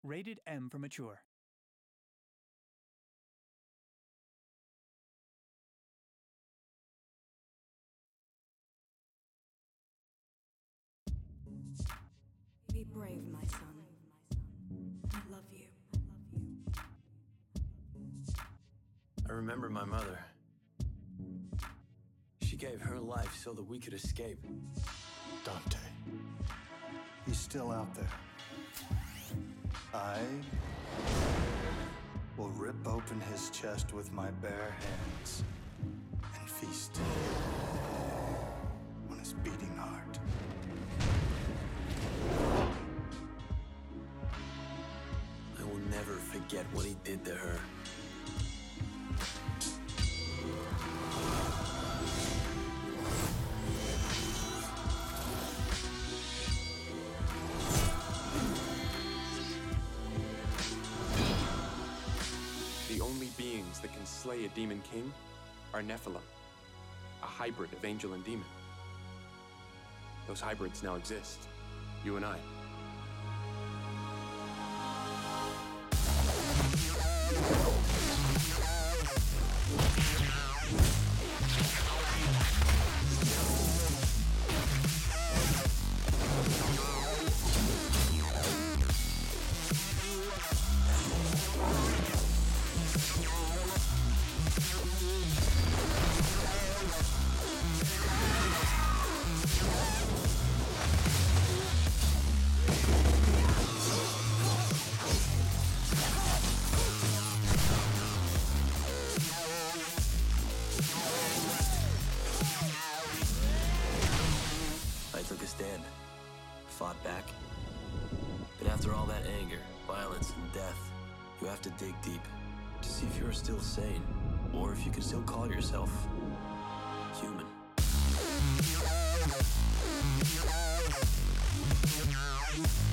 Rated M for mature. Be brave, my son. I love you. I remember my mother. She gave her life so that we could escape. Dante. He's still out there. I will rip open his chest with my bare hands and feast on his beating heart. I will never forget what he did to her. The only beings that can slay a demon king are Nephilim, a hybrid of angel and demon. Those hybrids now exist, you and I. I took a stand, fought back. But after all that anger, violence, and death, you have to dig deep to see if you're still sane, or if you can still call yourself human.